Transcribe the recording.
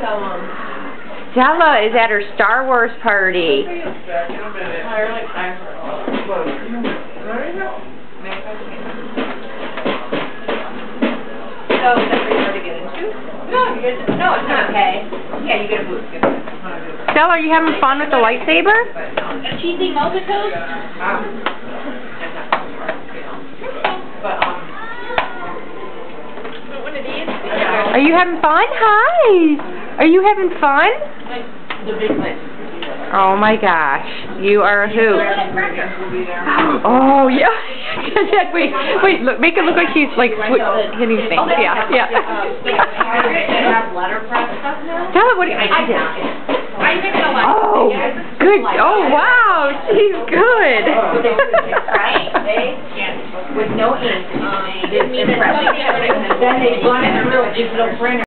Stella is at her Star Wars party. So, is that pretty hard to get into? No, it's not okay. Yeah, you get a boost. Stella, are you having fun with the lightsaber? A cheesy multi-coat? Are you having fun? Hi! Are you having fun? The big place. Oh my gosh. You are a hoot. Oh, yeah. wait, look, make it look like she's like hitting things. Yeah. Stella, what do you Oh, good. Oh, wow. She's good. With no ink. Then they've gone in a real digital printer.